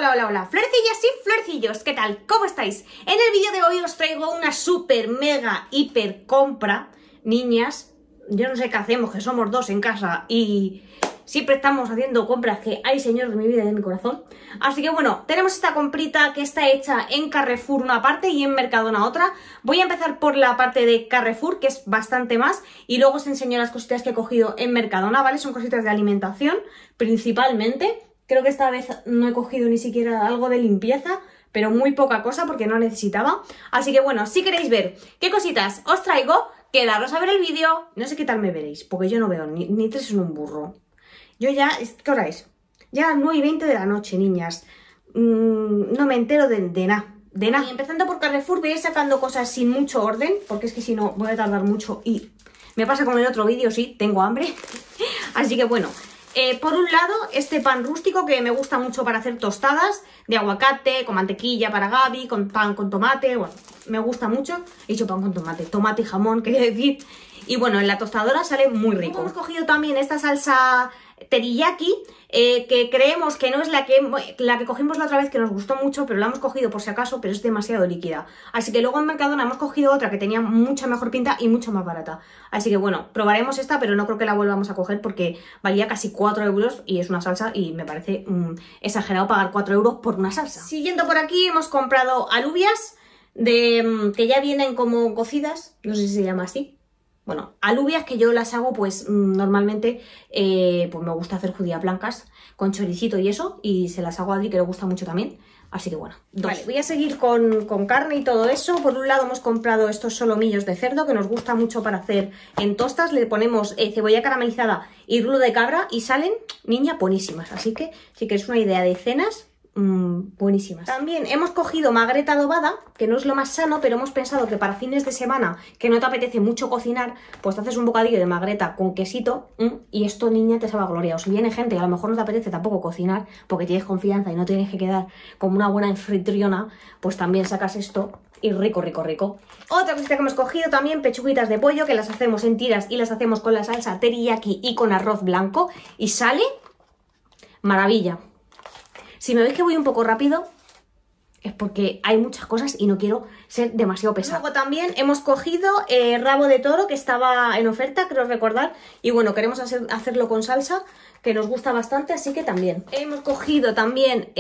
Hola, hola, hola, florecillas y florecillos, ¿qué tal? ¿Cómo estáis? En el vídeo de hoy os traigo una super, mega, hiper compra. Niñas, yo no sé qué hacemos, que somos dos en casa y siempre estamos haciendo compras que hay señor de mi vida y de mi corazón. Así que bueno, tenemos esta comprita que está hecha en Carrefour una parte y en Mercadona otra. Voy a empezar por la parte de Carrefour, que es bastante más, y luego os enseño las cositas que he cogido en Mercadona, ¿vale? Son cositas de alimentación, principalmente. Creo que esta vez no he cogido ni siquiera algo de limpieza, pero muy poca cosa porque no necesitaba. Así que bueno, si queréis ver qué cositas os traigo, quedaros a ver el vídeo. No sé qué tal me veréis, porque yo no veo ni tres en un burro. Yo ya, ¿qué hora es? Ya 9:20 de la noche, niñas. No me entero de nada. De nada. Y empezando por Carrefour, voy a ir sacando cosas sin mucho orden, porque es que si no voy a tardar mucho y me pasa como en el otro vídeo, sí, tengo hambre. Así que bueno, por un lado, este pan rústico que me gusta mucho para hacer tostadas de aguacate, con mantequilla para Gaby, con pan con tomate, bueno, me gusta mucho. He dicho pan con tomate, tomate y jamón, quería decir. Y bueno, en la tostadora sale muy rico. Hemos cogido también esta salsa teriyaki, que creemos que no es la que cogimos la otra vez, que nos gustó mucho, pero la hemos cogido por si acaso, pero es demasiado líquida. Así que luego en Mercadona hemos cogido otra que tenía mucha mejor pinta y mucho más barata. Así que bueno, probaremos esta, pero no creo que la volvamos a coger porque valía casi 4 euros y es una salsa y me parece exagerado pagar 4 euros por una salsa. Siguiendo por aquí, hemos comprado alubias que ya vienen como cocidas, no sé si se llama así. Bueno, alubias que yo las hago pues normalmente, pues me gusta hacer judías blancas con choricito y eso, y se las hago a Adri, que le gusta mucho también. Así que bueno, vale, voy a seguir con carne y todo eso. Por un lado hemos comprado estos solomillos de cerdo que nos gusta mucho para hacer en tostas. Le ponemos cebolla caramelizada y rulo de cabra y salen, niña, buenísimas. Así que si queréis una idea de cenas, buenísimas. También hemos cogido magreta adobada, que no es lo más sano, pero hemos pensado que para fines de semana, que no te apetece mucho cocinar, pues te haces un bocadillo de magreta con quesito y esto, niña, te sabe a gloria. O si viene gente y a lo mejor no te apetece tampoco cocinar porque tienes confianza y no tienes que quedar como una buena anfitriona, pues también sacas esto y rico, rico, rico. Otra cosita que hemos cogido también, pechuguitas de pollo, que las hacemos en tiras y las hacemos con la salsa teriyaki y con arroz blanco y sale maravilla. Si me veis que voy un poco rápido, es porque hay muchas cosas y no quiero ser demasiado pesada. Luego también hemos cogido rabo de toro, que estaba en oferta, creo recordar. Y bueno, queremos hacerlo con salsa, que nos gusta bastante, así que también. Hemos cogido también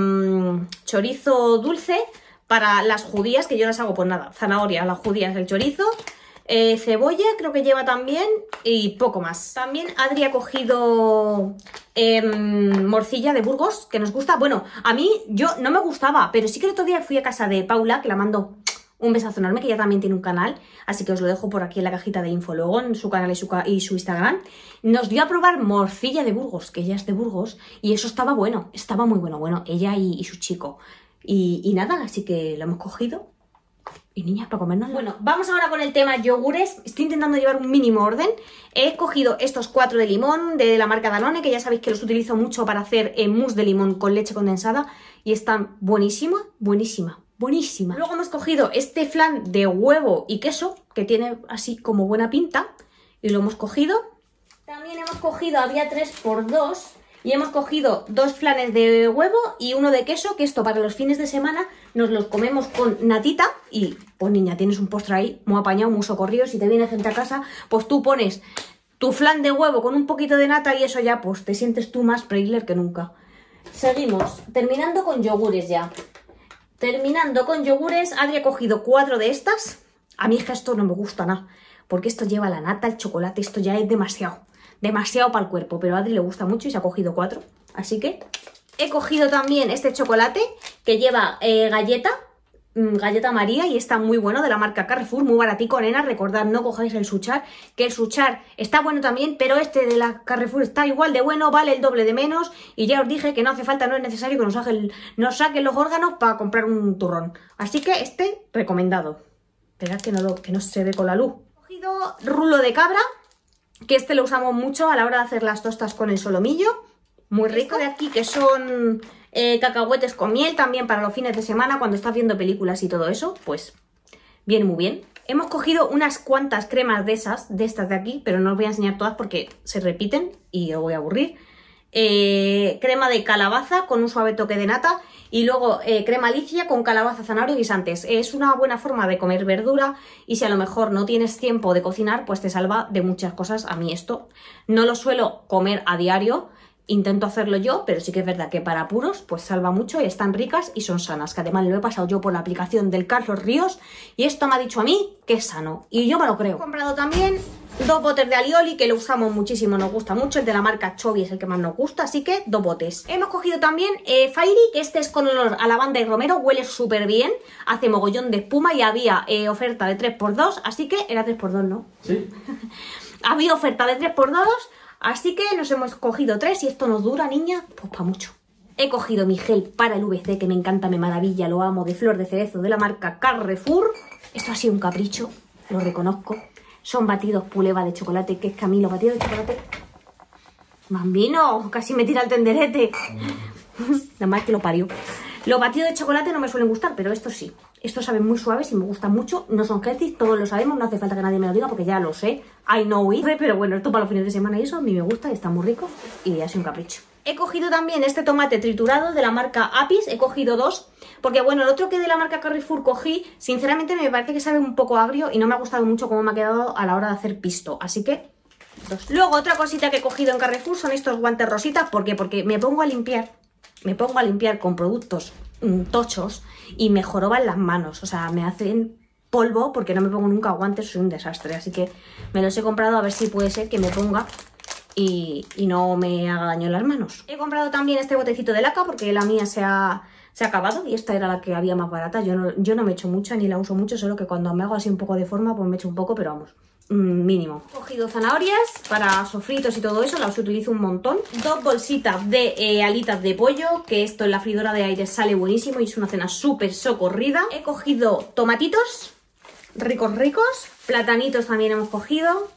chorizo dulce para las judías, que yo las hago, pues nada, zanahoria, las judías, el chorizo. Cebolla creo que lleva también y poco más. También Adri ha cogido morcilla de Burgos, que nos gusta. Bueno, a mí yo no me gustaba, pero sí que el otro día fui a casa de Paula, que la mando un besazo enorme, que ella también tiene un canal, así que os lo dejo por aquí en la cajita de info luego, en su canal y su Instagram. Nos dio a probar morcilla de Burgos, que ella es de Burgos, y eso estaba bueno, estaba muy bueno, ella y su chico. Y nada, así que lo hemos cogido. Y niñas, para comernos. Bueno, vamos ahora con el tema yogures. Estoy intentando llevar un mínimo orden. He cogido estos 4 de limón de la marca Danone, que ya sabéis que los utilizo mucho para hacer mousse de limón con leche condensada. Y están buenísimas, buenísimas, buenísimas. Luego hemos cogido este flan de huevo y queso, que tiene así como buena pinta. Y lo hemos cogido. También hemos cogido, había 3×2. Y hemos cogido 2 flanes de huevo y 1 de queso, que esto para los fines de semana nos los comemos con natita. Y pues niña, tienes un postre ahí muy apañado, muy socorrido. Si te viene gente a casa, pues tú pones tu flan de huevo con un poquito de nata y eso ya pues te sientes tú más Pringler que nunca. Seguimos, terminando con yogures ya. Terminando con yogures, Adri ha cogido 4 de estas. A mí es que esto no me gusta nada, porque esto lleva la nata, el chocolate, esto ya es demasiado para el cuerpo, pero a Adri le gusta mucho y se ha cogido 4. Así que he cogido también este chocolate que lleva galleta María, y está muy bueno, de la marca Carrefour, muy baratico, nena. Recordad, no cojáis el Suchar, que el Suchar está bueno también, pero este de la Carrefour está igual de bueno, vale el doble de menos, y ya os dije que no hace falta, no es necesario que nos saquen los órganos para comprar un turrón. Así que este, recomendado. Esperad que no se ve con la luz. He cogido rulo de cabra, que este lo usamos mucho a la hora de hacer las tostas con el solomillo, muy rico. De aquí, que son cacahuetes con miel, también para los fines de semana, cuando estás viendo películas y todo eso, pues viene muy bien. Hemos cogido unas cuantas cremas de estas de aquí, pero no os voy a enseñar todas porque se repiten y os voy a aburrir. crema de calabaza con un suave toque de nata y luego crema Alicia con calabaza, zanahoria y guisantes. Es una buena forma de comer verdura y si a lo mejor no tienes tiempo de cocinar, pues te salva de muchas cosas. A mí esto no lo suelo comer a diario, intento hacerlo yo, pero sí que es verdad que para apuros pues salva mucho y están ricas y son sanas, que además lo he pasado yo por la aplicación del Carlos Ríos y esto me ha dicho a mí que es sano y yo me lo creo. He comprado también 2 botes de alioli que lo usamos muchísimo, nos gusta mucho, el de la marca Chovy es el que más nos gusta, así que 2 botes. Hemos cogido también Fairy, que este es con olor a lavanda y romero, huele súper bien, hace mogollón de espuma y había oferta de 3×2, así que era 3×2, ¿no? Sí. Había oferta de 3×2, así que nos hemos cogido 3 y esto nos dura, niña, pues para mucho. He cogido mi gel para el VC, que me encanta, me maravilla, lo amo, de flor de cerezo de la marca Carrefour. Esto ha sido un capricho, lo reconozco. Son batidos puleva de chocolate, que es que a mí los batidos de chocolate... Bambino, casi me tira el tenderete. Nada más que lo parió. Los batidos de chocolate no me suelen gustar, pero estos sí. Estos saben muy suaves y me gustan mucho. No son healthy, todos lo sabemos, no hace falta que nadie me lo diga porque ya lo sé. I know it. Pero bueno, esto para los fines de semana y eso a mí me gusta y está muy rico y ha sido un capricho. He cogido también este tomate triturado de la marca Apis, he cogido 2, porque bueno, el otro que de la marca Carrefour cogí, sinceramente me parece que sabe un poco agrio y no me ha gustado mucho cómo me ha quedado a la hora de hacer pisto, así que 2. Luego otra cosita que he cogido en Carrefour son estos guantes rositas, ¿por qué? Porque me pongo a limpiar con productos tochos y me joroban las manos, o sea, me hacen polvo porque no me pongo nunca guantes, soy un desastre, así que me los he comprado a ver si puede ser que me ponga y no me haga daño en las manos. He comprado también este botecito de laca porque la mía se ha acabado y esta era la que había más barata. Yo no me echo mucha ni la uso mucho, solo que cuando me hago así un poco de forma pues me echo un poco, pero vamos, mínimo. He cogido zanahorias para sofritos y todo eso, las utilizo un montón. 2 bolsitas de alitas de pollo, que esto en la freidora de aire sale buenísimo y es una cena súper socorrida. He cogido tomatitos ricos, platanitos también hemos cogido.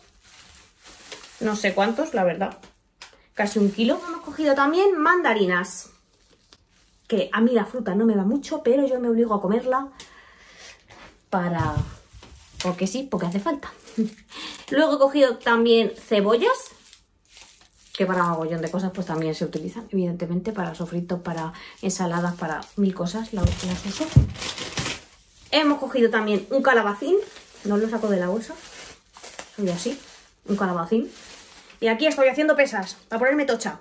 No sé cuántos, la verdad. Casi 1 kilo. Hemos cogido también mandarinas. Que a mí la fruta no me va mucho, pero yo me obligo a comerla porque sí, porque hace falta. Luego he cogido también cebollas, que para un mogollón de cosas pues también se utilizan, evidentemente, para sofritos, para ensaladas, para 1000 cosas las uso. Hemos cogido también un calabacín, no lo saco de la bolsa, soy así, un calabacín. Y aquí estoy haciendo pesas, para ponerme tocha.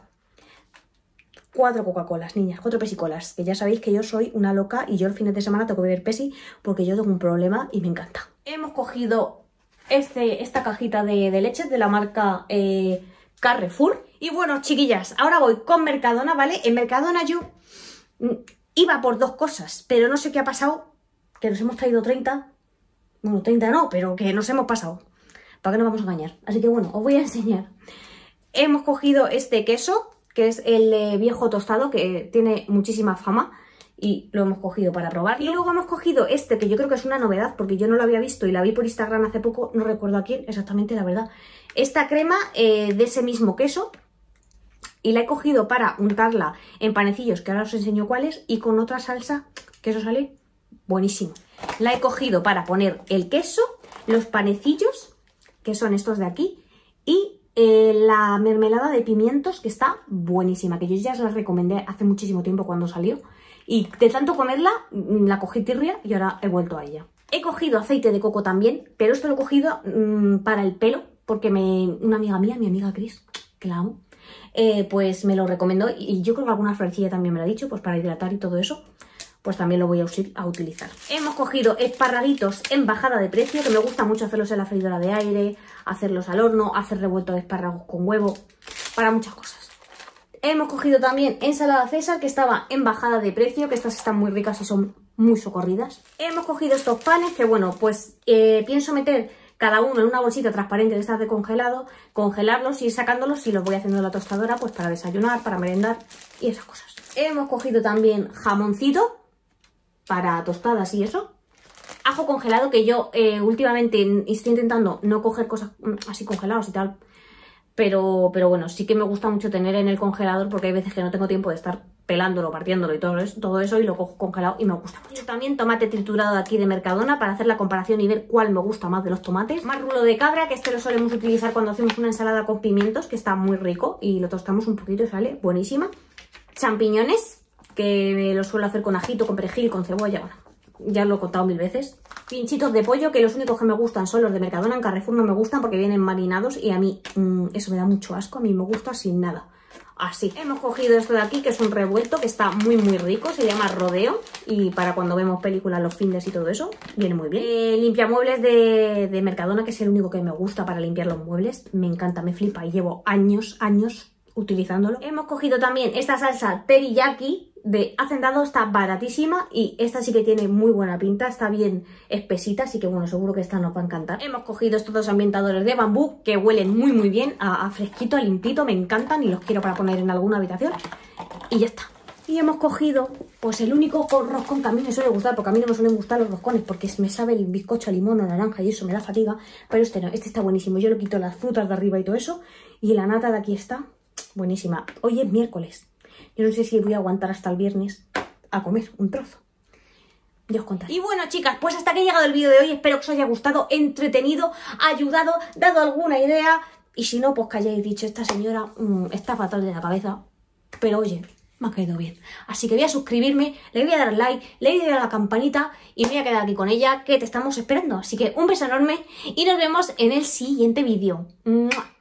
4 Coca-Colas, niñas, 4 pesicolas, que ya sabéis que yo soy una loca y yo el fin de semana tengo que beber pesi porque yo tengo un problema y me encanta. Hemos cogido esta cajita de leche de la marca Carrefour. Y bueno, chiquillas, ahora voy con Mercadona, ¿vale? En Mercadona yo iba por 2 cosas, pero no sé qué ha pasado, que nos hemos traído 30. Bueno, 30 no, pero que nos hemos pasado. ¿Para qué nos vamos a engañar? Así que bueno, os voy a enseñar. Hemos cogido este queso, que es el viejo tostado, que tiene muchísima fama y lo hemos cogido para probar. Y luego hemos cogido este, que yo creo que es una novedad porque yo no lo había visto y la vi por Instagram hace poco, no recuerdo a quién exactamente, la verdad. Esta crema de ese mismo queso y la he cogido para untarla en panecillos, que ahora os enseño cuáles, y con otra salsa, que eso sale buenísimo. La he cogido para poner el queso, los panecillos, que son estos de aquí, y la mermelada de pimientos, que está buenísima, que yo ya os la recomendé hace muchísimo tiempo cuando salió y de tanto comerla la cogí tirria y ahora he vuelto a ella. He cogido aceite de coco también, pero esto lo he cogido para el pelo porque una amiga mía, mi amiga Cris, que la amo, pues me lo recomendó y yo creo que alguna florecilla también me lo ha dicho, pues para hidratar y todo eso, pues también lo voy a utilizar. Hemos cogido esparraguitos en bajada de precio, que me gusta mucho hacerlos en la freidora de aire, hacerlos al horno, hacer revuelto de espárragos con huevo, para muchas cosas. Hemos cogido también ensalada César, que estaba en bajada de precio, que estas están muy ricas y son muy socorridas. Hemos cogido estos panes, que bueno, pues pienso meter cada uno en una bolsita transparente de estas de congelado, congelarlos y ir sacándolos y los voy haciendo en la tostadora, pues para desayunar, para merendar y esas cosas. Hemos cogido también jamoncito, para tostadas y eso. Ajo congelado, que yo últimamente estoy intentando no coger cosas así congeladas y tal, Pero bueno, sí que me gusta mucho tener en el congelador porque hay veces que no tengo tiempo de estar pelándolo, partiéndolo y todo eso y lo cojo congelado y me gusta mucho. También tomate triturado de aquí de Mercadona para hacer la comparación y ver cuál me gusta más de los tomates. Más rulo de cabra, que este lo solemos utilizar cuando hacemos una ensalada con pimientos, que está muy rico y lo tostamos un poquito y sale buenísima. Champiñones, que lo suelo hacer con ajito, con perejil, con cebolla, bueno, ya lo he contado 1000 veces. Pinchitos de pollo, que los únicos que me gustan son los de Mercadona. En Carrefour no me gustan porque vienen marinados y a mí eso me da mucho asco. A mí me gusta sin nada. Así. Hemos cogido esto de aquí, que es un revuelto que está muy rico. Se llama Rodeo y para cuando vemos películas los fines y todo eso, viene muy bien. Limpiamuebles de Mercadona, que es el único que me gusta para limpiar los muebles. Me encanta, me flipa y llevo años utilizándolo. Hemos cogido también esta salsa teriyaki de Hacendado, está baratísima y esta sí que tiene muy buena pinta, está bien espesita, así que bueno, seguro que esta nos va a encantar. Hemos cogido estos dos ambientadores de bambú que huelen muy bien, a fresquito, a limpito, me encantan y los quiero para poner en alguna habitación y ya está. Y hemos cogido pues el único roscón que a mí me suele gustar, porque a mí no me suelen gustar los roscones porque me sabe el bizcocho a limón o naranja y eso me da fatiga, pero este no, este está buenísimo. Yo le quito las frutas de arriba y todo eso y la nata de aquí está buenísima. Hoy es miércoles. Yo no sé si voy a aguantar hasta el viernes a comer un trozo. Ya os contaré. Y bueno, chicas, pues hasta aquí ha llegado el vídeo de hoy. Espero que os haya gustado, entretenido, ayudado, dado alguna idea. Y si no, pues que hayáis dicho, esta señora está fatal de la cabeza. Pero oye, me ha caído bien. Así que voy a suscribirme, le voy a dar like, le voy a dar a la campanita y me voy a quedar aquí con ella, que te estamos esperando. Así que un beso enorme y nos vemos en el siguiente vídeo. ¡Mua!